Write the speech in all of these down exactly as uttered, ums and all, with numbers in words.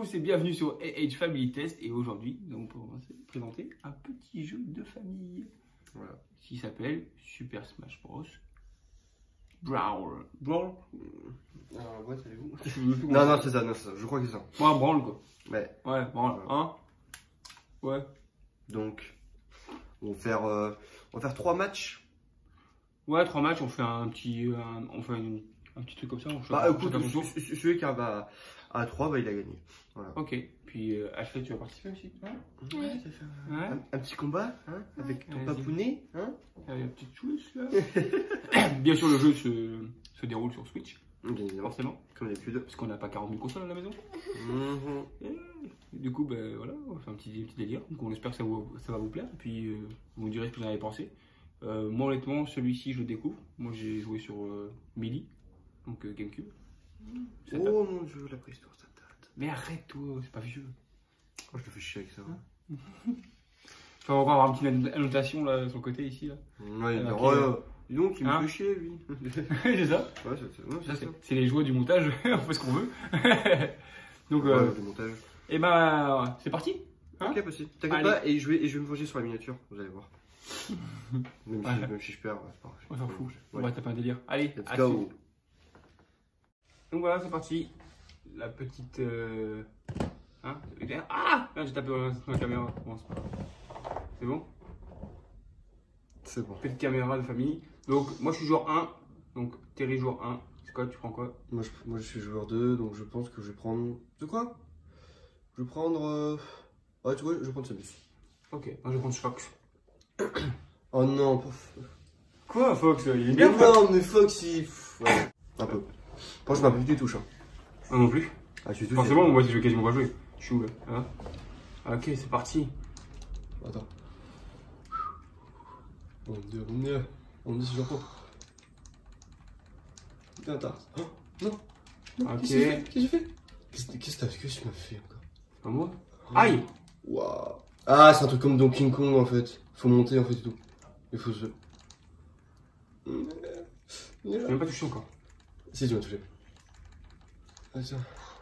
tous et bienvenue sur A H Family Test. Et aujourd'hui, nous allons présenter un petit jeu de famille. Voilà. Qui s'appelle Super Smash Bros. Brawl. Brawl Alors, ouais, c'est vous. Non, non, c'est ça, non, c'est ça. Je crois que c'est ça. Ouais, Brawl quoi. Ouais. Ouais, Brawl. Hein? Ouais. Donc, on va faire, euh, on va faire trois matchs. Ouais, trois matchs, on fait un petit, un, on fait une, un petit truc comme ça. On bah, écoute, celui qui va à trois, bah, il a gagné. Voilà. Ok. Puis, euh, Ashley, tu vas participer aussi? Ouais. Ouais, ça fait un, ouais. un, un petit combat, hein, avec ton papounet, hein. Il y a une petite chose là. Bien sûr, le jeu se, se déroule sur Switch. Bien évidemment. Forcément. Comme d'habitude. Parce qu'on n'a pas quarante mille consoles à la maison. Mm-hmm. Et, du coup, ben voilà, on va faire un petit, petit délire. Donc, on espère que ça, vous, ça va vous plaire. Et puis, euh, vous me direz ce que vous en avez pensé. Euh, moi, honnêtement, celui-ci, je le découvre. Moi, j'ai joué sur euh, Melee, donc euh, GameCube. Ça oh mon dieu, la préhistoire, ça date. Mais arrête-toi, c'est pas vieux. Oh, je te fais chier avec ça. Hein. Il faut encore avoir une petite annotation là, sur le côté ici. Là. Ouais, il okay. euh, dis donc, il me hein fait chier, lui. C'est ça. Ouais, c'est ça. C'est les jouets du montage, on fait ce qu'on veut. Donc, ouais, euh, du montage. Et ben, c'est parti. Hein ok, possible. T'inquiète pas, et je, vais, et je vais me venger sur la miniature, vous allez voir. Même, ouais. si, même si je perds, ouais, c'est pas grave. On s'en fout. Ouais. On va taper un délire. Allez, let's go. Donc voilà, c'est parti. La petite. Euh... Hein? Ah! J'ai tapé dans la caméra. Bon, c'est pas grave. C'est bon? C'est bon. Petite caméra de famille. Donc, moi je suis joueur un. Donc, Terry joueur un. C'est quoi? Tu prends quoi? Moi je, moi je suis joueur deux. Donc, je pense que je vais prendre. De quoi? Je vais prendre. Euh... Ouais, tu vois, je vais prendre Samus. Ok, moi je vais prendre Fox. Oh non, pas. Quoi, Fox? Il est bien. Mais non, mais Fox il. Ouais, un peu. Franchement, je m'appelle du tout, hein. Ah non plus? Ah, tu es tout. Forcément, moi je vais quasiment pas jouer. Je suis où là? Hein? Ok, c'est parti. Attends. On me dit, on me dit, on me dit si j'en prends. Putain, t'as. Oh, non. Non. Ok. Qu'est-ce que j'ai fait? Qu'est-ce que tu m'as fait encore? Pas moi? Aïe! Waouh! Ah, c'est un truc comme dans King Kong en fait. Faut monter en fait et tout. Il faut se. Je n'ai même pas touché encore. Si, tu m'as touché. Ah, tiens.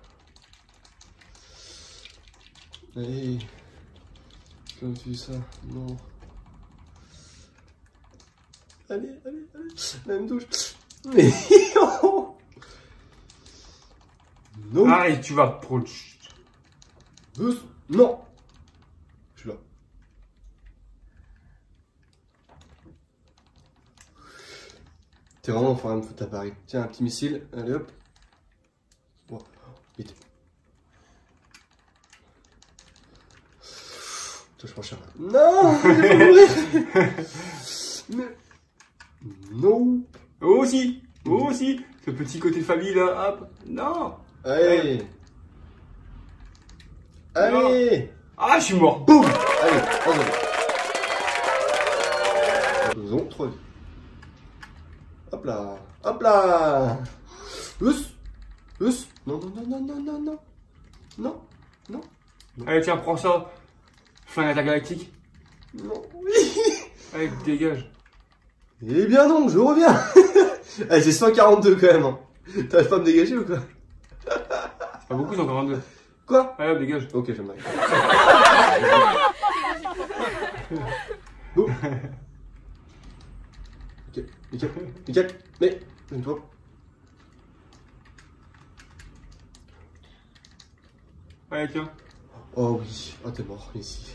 Allez. Comme tu dis ça, non. Allez, allez, allez. La même touche. Mais non. Arrête, tu vas trop. Non. Je suis là. T'es vraiment en train de me foutre à Paris. Tiens, un petit missile. Allez hop. Bon, vite. Touche mon chat. Non. Mais non. Oh aussi. Oh aussi. Ce petit côté famille là. Hop. Non. Allez. Allez. Ah, je suis mort. Boum. Allez, pardon. Nous avons trois vies. Hop là. Hop là. Us. Us. Non, non, non, non, non, non, non. Non. Non. Allez, tiens, prends ça. Flingue intergalactique. Non. Allez, dégage. Eh bien non, je reviens. Allez, c'est cent quarante-deux quand même. Hein. T'arrives pas à me dégager ou quoi? C'est pas beaucoup, cent quarante-deux. Quoi? Allez, hop, dégage. Ok, j'aime bien. Boum. Ok, nickel, nickel. Mais, donne-toi. Allez, tiens. Oh oui, oh t'es mort ici.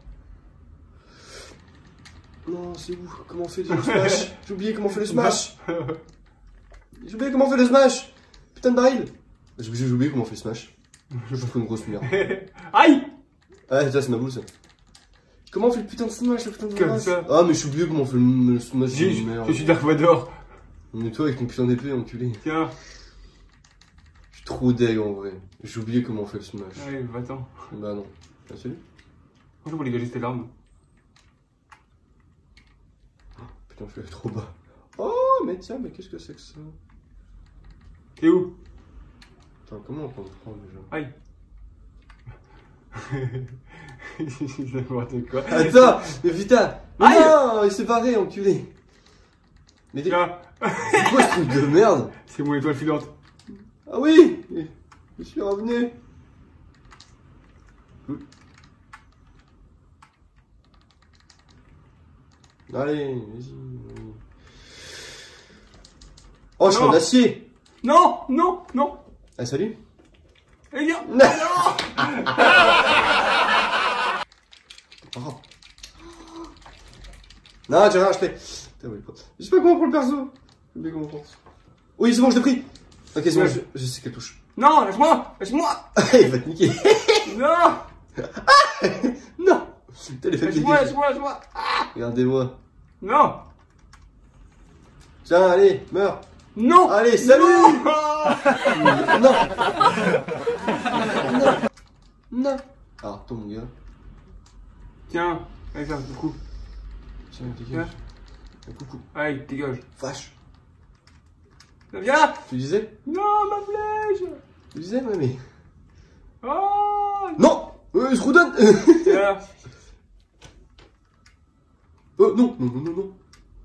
Non, c'est où? Comment on fait le smash? J'ai oublié comment on fait le smash. J'ai oublié comment on fait le smash. Putain de baril. J'ai oublié comment on fait le smash. Je fous une grosse merde. Aïe! Ah, ça c'est ma boule ça. Comment on fait le putain de smash, le putain de Comme smash? ça. Ah, mais j'ai oublié comment on fait le, le smash. Je, je suis Dark Vador. Mais toi avec ton putain d'épée, enculé. Tiens. Je suis trop deg en vrai. J'ai oublié comment on fait le smash. Allez, va-t'en. Bah non. Ah, salut. Franchement, pour dégager tes larmes. Oh, putain, je suis allé trop bas. Oh, mais tiens, mais qu'est-ce que c'est que ça? T'es où? Attends, comment on peut le prendre déjà? Aïe. C'est n'importe quoi. Attends, mais putain. Mais Aïe. non, il s'est barré, enculé. Mais c'est quoi ce truc de merde? C'est mon étoile filante. Ah oui, je suis revenu. Allez, vas-y. Oh, je suis en acier. Non, non, non. Ah, salut. Eh bien. Non. Oh. Non, j'ai rien acheté. Je sais pas comment prendre le perso. Je sais pas comment prendre. Oui, c'est bon, je l'ai pris. Ok, c'est bon, je, je sais qu'elle touche. Non, lâche-moi, lâche-moi. Il va te niquer. Non. Non. Lâche-moi, lâche-moi, lâche-moi. Regardez-moi. Non. Tiens, allez, meurs. Non. Allez, salut. Non. Non. Non. Non. Alors, toi, mon gars. Tiens, allez, ça, coucou. Tiens, dégage. Coucou. Allez, dégage. Vache. Viens. Tu disais? Non, ma flèche. Tu disais, ouais, mais. Oh. Non. Euh, il se redonne. Viens. Oh, non, non, non, non, non.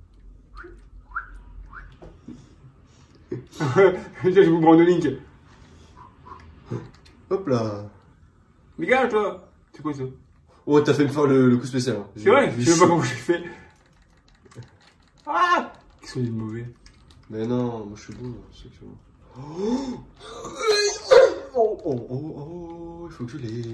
Je vous prends de Link. Hop là. Dégage, toi. C'est quoi ça? Oh, t'as fait une fois le, le coup spécial. Hein. C'est vrai, je sais même pas comment j'ai fait. Ah! Qu'est-ce qu'on est mauvais? Mais non, moi je suis bon, c'est que bon. Oh, oh, oh, oh, oh, il faut que je l'ai.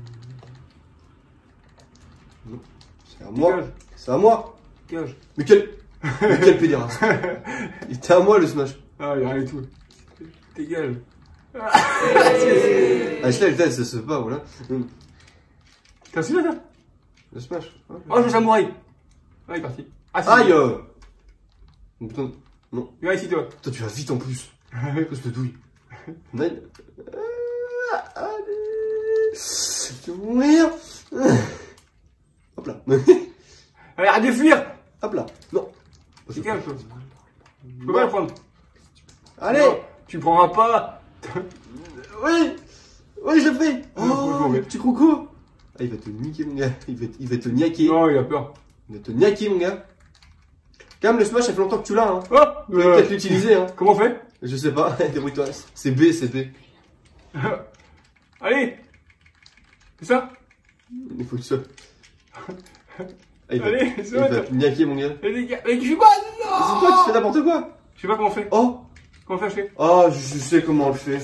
Non, c'est à moi. Dégage. C'est à moi. Dégage. Mais quel. Mais quel pédéraste. Il était à moi le smash. Ah, y'a rien du tout. Dégage. Ah, Ah, je l'ai, le ça se fait pas, voilà. t'as su là, toi? Le smash. Oh, je suis samouraï. Ah, il est parti. Ah, c'est Aïe! euh. Putain, non. Viens ici, toi. Toi, tu vas vite en plus. Cause de douille. Nine. Ah, allez. Je vais mourir. Hop là. Allez, arrête de fuir. Hop là. Non. C'est calme, toi. Je peux pas le prendre. Allez. Non, tu prendras pas. Oui. Oui, je l'ai pris. Non, Oh, le petit croco. Ah, il va te niquer, mon gars. Il va, il va te niaquer. Non, il a peur. Il va te niaquer, mon gars. Quand même, le smash, ça fait longtemps que tu l'as, hein. Oh, Tu vas euh, peut-être l'utiliser, hein. comment on fait? Je sais pas. Débrouille-toi. C'est B, c'est B. Allez. C'est ça? Il faut que tu sois. Ah, il va, Allez, il c'est va vrai. te niaquer, mon gars. Mais les gars, mais je suis pas. C'est toi, tu fais n'importe quoi. Je sais pas comment on fait. Oh. Comment on fait, je fais? Oh, je, je sais comment on le fait.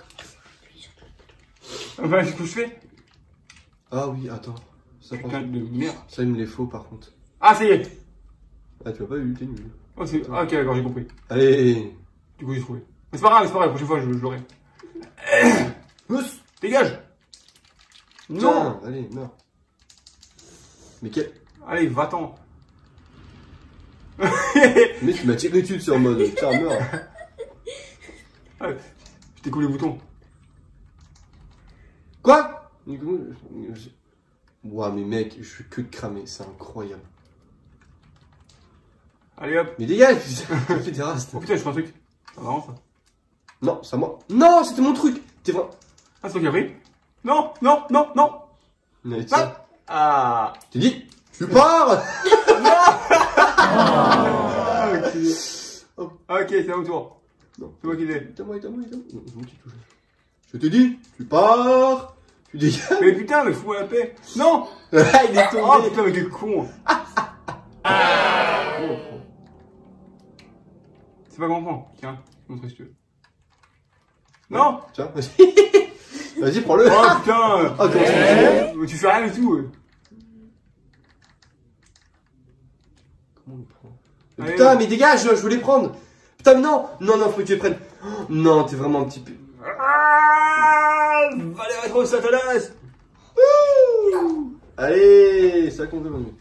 Ah bah, ce que je fais? Ah oui, attends. Ça, par Putain contre, de merde. ça, il me les faut, par contre. Ah, ça y est. Ah, tu l'as pas eu, t'es nul. Oh, c'est... Ah, ok, d'accord, j'ai compris. Allez. Du coup, j'ai trouvé. Mais c'est pas grave, c'est pas grave, la prochaine fois, je, je l'aurai. Mousse. Dégage. Non. Tiens, allez, meurs. Mais quel... Allez, va-t'en. Mais tu m'as tiré dessus, c'est en mode... Tiens, meurs. Ah, je t'ai coupé le bouton. Quoi? Ouah, mais mec, je suis que de cramer, c'est incroyable. Allez, hop. Mais dégage, putain, tu fais des rastes. Oh putain, je fais un truc. C'est marrant, ça. Non, c'est à moi. Non, c'était mon truc. T'es vrai. Ah, c'est toi qui as pris? Non, non, non, non. Mais tiens, Ah. t'es dit, tu pars. Ah, ok. Oh. Ah, ok, c'est à mon tour. Non. C'est moi qui l'ai. T'as moi, t'as moi, t'as moi. Non, c'est moi qui touche. Je te dis, tu pars. Tu dégages. Mais putain, mais fous-moi la paix. Non. Ah, il est tombé. Oh putain, mais quel con. C'est pas comment prendre. Tiens, montre si tu veux. Non. Tiens, vas-y. Vas-y, prends-le. Oh putain. Ah, comment tu Mais tu fais rien du tout. Comment on le prend? Allez. Putain, mais dégage, je voulais prendre. Putain, mais non. Non, non, faut que tu les prennes. Oh, non, t'es vraiment un petit peu. Ah, allez, rétro Satanas. Allez, ça compte maintenant.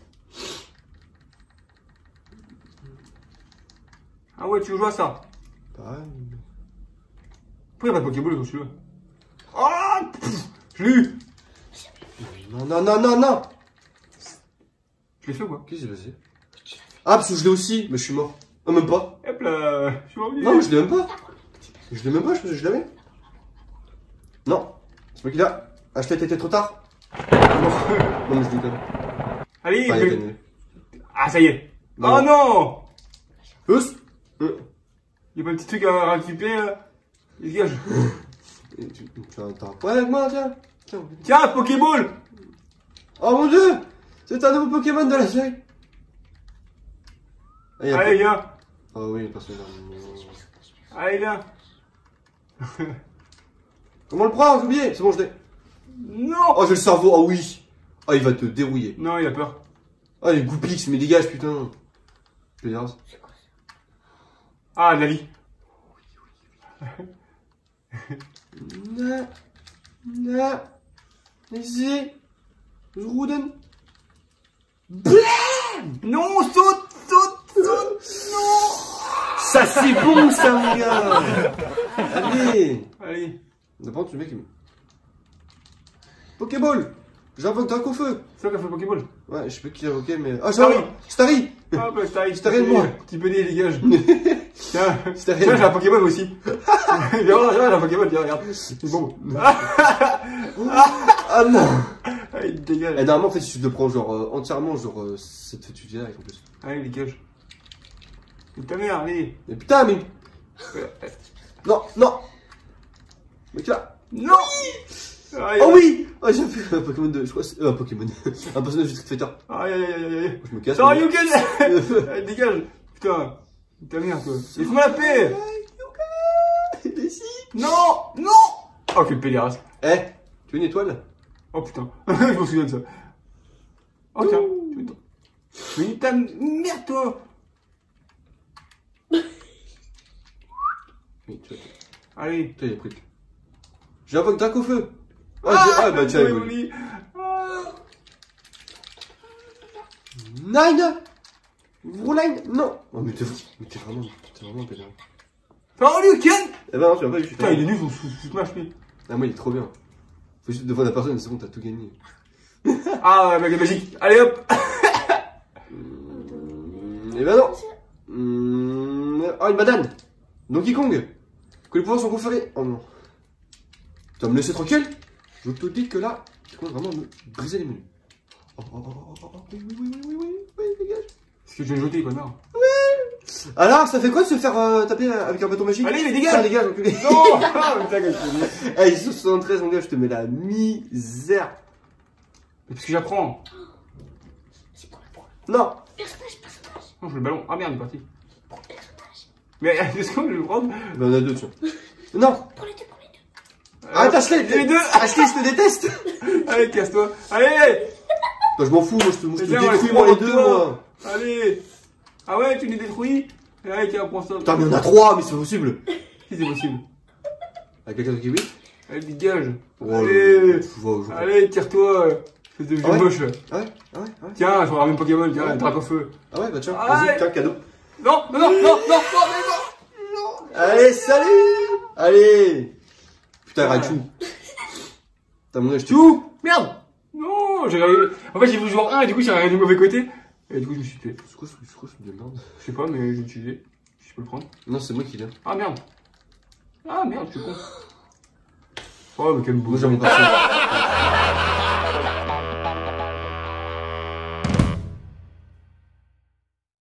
Ah ouais, tu veux jouer à ça? Pareil. Pourquoi y'a pas de Pokéball dans celui-là? Ah, je l'ai eu. Non, non, non, non, non. Je l'ai fait ou quoi? Qu'est-ce qui s'est passé? Ah, parce que je l'ai aussi, mais je suis mort. Ah, même pas. Hop là, je suis revenu. Non, mais je l'ai même pas. Je l'ai même pas, je pensais que je l'avais. Non, c'est moi qui l'ai. Acheter t'étais trop tard. Non, mais je déconne. Allez, Enfin, il a mais... gagné. Ah, ça y est. Non. Oh non. Ous. Euh. Y'a pas un petit truc à récupérer là? Dégage. Et Tu tu as t'as un point avec moi, tiens. Tiens. Tiens, Pokéball. Oh mon dieu! C'est un nouveau Pokémon de la série! Ah, y a Allez, pas... viens. Oh oui, personne. Allez, viens. Comment on le prend? J'ai oublié! C'est bon, je l'ai. Non. Oh, j'ai le cerveau, oh oui! Oh, il va te dérouiller. Non, il a peur. Oh, les Goupix, mais dégage, putain! Je peux dire ça? Ah, de la vie. Na, na, ici, je vous donne. Non, saute, saute, saute. Non. Ça c'est bon ça mon gars. Allez. Allez. D'abord tu mec qui me... Pokéball. J'invoque Dracofeu. C'est toi qui a fait le Pokéball. Ouais, je sais pas qui l'a invoqué mais... Ah, Starry. Starry. Ah bah Starry, Starry de moi. Petit peu des dégage. Tiens, Starry. tiens, j'ai un Pokémon aussi. Viens, regarde, j'ai un Pokémon, viens, regarde. C'est bon. Ah non. Ah, il dégage. Et normalement en fait si tu te prends genre euh, entièrement genre euh, cette fait tu direct en plus. Allez, dégage. C'est ta mère, allez. Mais putain mais... Non, non. Mais tu là. Non. Aïe, Oh oui. Oh j'ai fait un Pokémon de... Je crois que c'est... Euh, un Pokémon. Un personnage de Street Fighter. aïe, aïe, aïe, aïe, aïe. Je me casse. Attends, Yugen. Allez, dégage. Putain. Ta mère, toi. Laisse-moi la paix. Mais si. Non. Non. Oh, quel pédéraste. Eh, tu veux une étoile? Oh putain, je me souviens de ça. Oh tiens, tu veux mais ta merde toi. Oui, tu vois. Allez. Toi, il y a pris. J'invoque Dracofeu. Ah, Ah, ah bah tiens, oui, il oui. Ah. Nine. Rouline. Non. Oh mais t'es mais t'es vraiment, t'es vraiment un pédale. Oh Luken. Eh ben non, tu vas pas eu. Putain, il est nul sous Smash lui. Ah moi il est trop bien. Faut juste devant la personne, c'est bon, t'as tout gagné. Ah ouais, baguette magique. Allez hop. Eh ben non. Oh une banane. Donkey Kong. Que les pouvoirs sont conférés. Oh non. Tu vas me laisser tranquille? Je te dis que là, tu commences vraiment à me briser les menus. Oh, oh, oh, oh, oh, oh, oui, oui, oui, oui, oui, oui, dégage. Est-ce que je vais jeter, connard? Alors, ça fait quoi de se faire euh, taper avec un bâton magique? Allez, mais dégage. Ah, dégage, enculé. Non. Ah putain, que je te dis. Eh, ils sont soixante-treize, mon gars, je te mets la misère. Mais parce que j'apprends. Non. Personnage, personnage. Non, je veux le ballon. Ah merde, il est parti. Mais est-ce que je vais le prendre? Ben, on a deux, tiens. Non. Pour les deux, pour les deux. Arrête, Ashley. Les deux. Ashley, je te déteste. Allez, casse-toi. Allez. Bah, je m'en fous, moi, je te, moi, je te Viens, on détruis, les moi, les prend, deux, toi. moi. Allez. Ah ouais, tu les détruis. Allez, tiens, prends ça. Putain, mais on a trois, mais c'est pas possible. Si c'est possible. Avec quelqu'un de kiwi? Allez, dégage. Oh, Allez. je vois, je vois. Allez, tire-toi. Fais de vieux Ah ouais moche. Ah ouais? Ah ouais? Ah ouais? Tiens, je vais ramener Pokémon, tiens, Ah ouais. Dracofeu. Ah ouais, bah tiens, Ah vas-y, ouais. tiens, cadeau. Non, non, non, non, non, non, mais non. Allez, salut. Allez. Putain, Ouais. Raichu. T'as mon âge, tu... Tout. Merde. Non, j'ai regardé. En fait, j'ai voulu jouer en un et du coup, j'ai regardé du mauvais côté. Et du coup, je me suis tué. C'est quoi ce c'est quoi ce de merde? Je sais pas, mais j'ai utilisé. Si je peux le prendre. Non, c'est moi qui l'ai. Ah merde. Ah merde, je suis con. Oh, mais quel beau. Moi, j'ai mon perso.